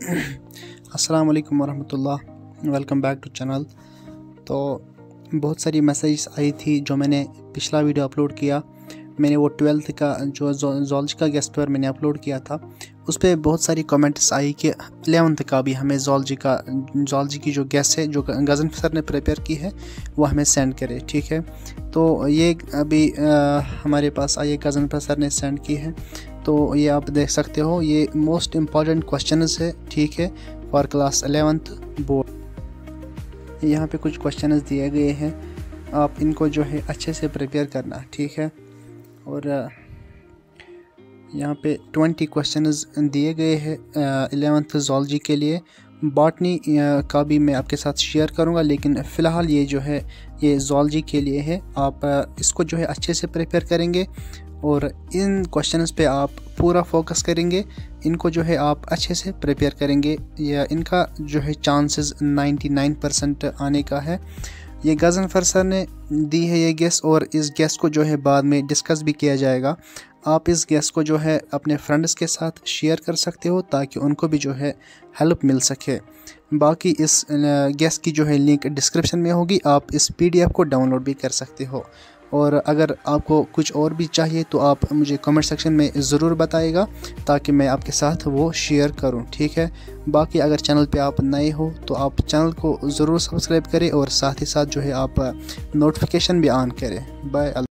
अस्सलाम वालेकुम वरहमतुल्लाह, वेलकम बैक टू चैनल। तो बहुत सारी मैसेज आई थी जो मैंने पिछला वीडियो अपलोड किया। मैंने वो 12th का जो ज़ूलॉजी का गेस्ट पेपर मैंने अपलोड किया था, उस पर बहुत सारी कमेंट्स आई कि 11th का भी हमें ज़ूलॉजी की जो गेस्ट है जो गज़न सर ने प्रिपेयर की है वो हमें सेंड करे। ठीक है, तो ये अभी हमारे पास आई गज़न सर ने सेंड की है। तो ये आप देख सकते हो, ये मोस्ट इम्पॉर्टेंट क्वेश्चंस है। ठीक है, फॉर क्लास 11th बोर्ड। यहाँ पे कुछ क्वेश्चंस दिए गए हैं, आप इनको जो है अच्छे से प्रिपेयर करना। ठीक है, और यहाँ पे 20 क्वेश्चंस दिए गए हैं 11th ज़ूलॉजी के लिए। बॉटनी का भी मैं आपके साथ शेयर करूँगा, लेकिन फ़िलहाल ये जो है ये ज़ूलॉजी के लिए है। आप इसको जो है अच्छे से प्रिपेयर करेंगे और इन क्वेश्चंस पे आप पूरा फोकस करेंगे। इनको जो है आप अच्छे से प्रिपेयर करेंगे, या इनका जो है चांसेस 99% आने का है। ये गज़नफ़र सर ने दी है ये गेस, और इस गेस को जो है बाद में डिस्कस भी किया जाएगा। आप इस गेस को जो है अपने फ्रेंड्स के साथ शेयर कर सकते हो ताकि उनको भी जो है हेल्प मिल सके। बाकी इस गेस की जो है लिंक डिस्क्रिप्शन में होगी, आप इस PDF को डाउनलोड भी कर सकते हो। और अगर आपको कुछ और भी चाहिए तो आप मुझे कमेंट सेक्शन में ज़रूर बताइएगा ताकि मैं आपके साथ वो शेयर करूं। ठीक है, बाकी अगर चैनल पे आप नए हो तो आप चैनल को ज़रूर सब्सक्राइब करें और साथ ही साथ जो है आप नोटिफिकेशन भी ऑन करें। बाय।